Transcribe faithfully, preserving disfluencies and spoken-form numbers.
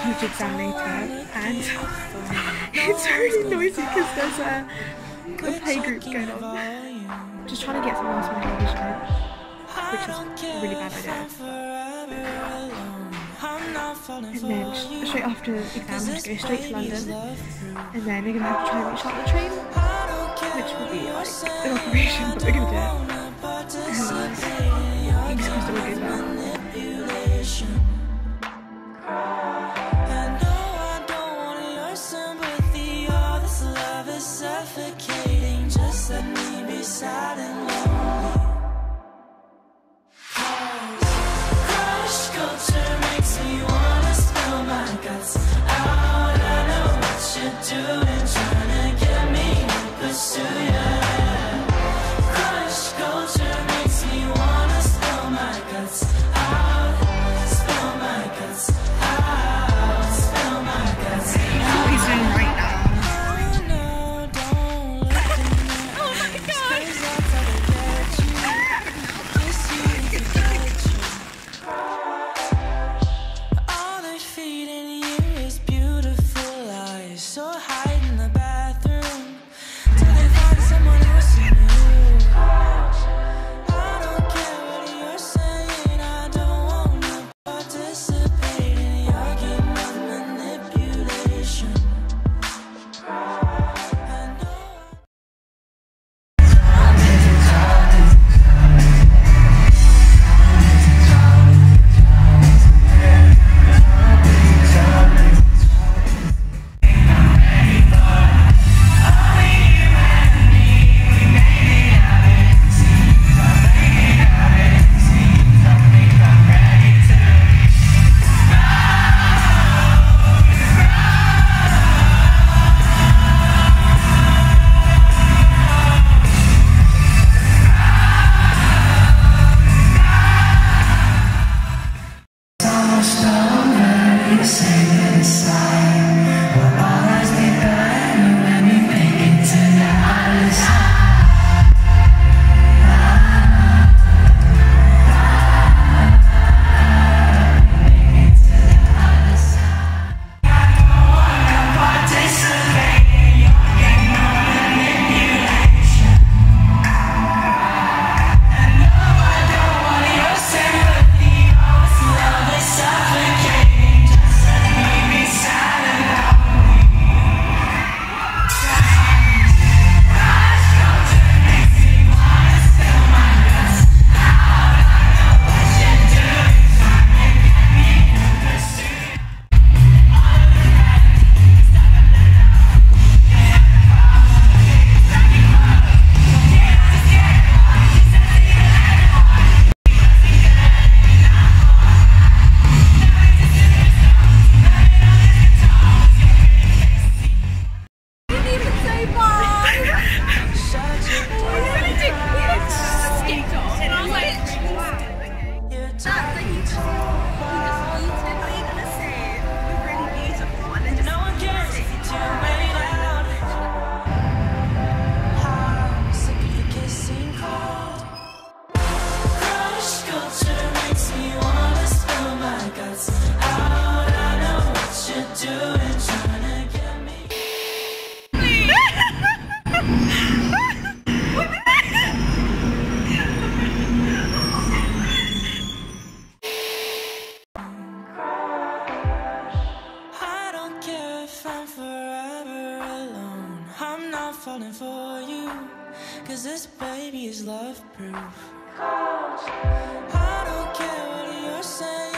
psychology exam later, and it's really noisy because there's a, a playgroup going on. Just trying to get someone else on television, which is a really bad idea. And then just straight after the exam, I have to go straight to London, and then we're gonna have to try and reach out the train, which will be like an operation, but we're gonna do it. And fingers crossed it will go well. Suffocating, just let me be sad and lonely. Crush culture makes me wanna spill my guts out. I know what you're doing, trying to get me to pursue you. Crush culture makes me wanna spill my guts out, spill my guts out, spill my guts out. What he's doing right now. Falling for you, cause this baby is love proof. I don't care what you're saying.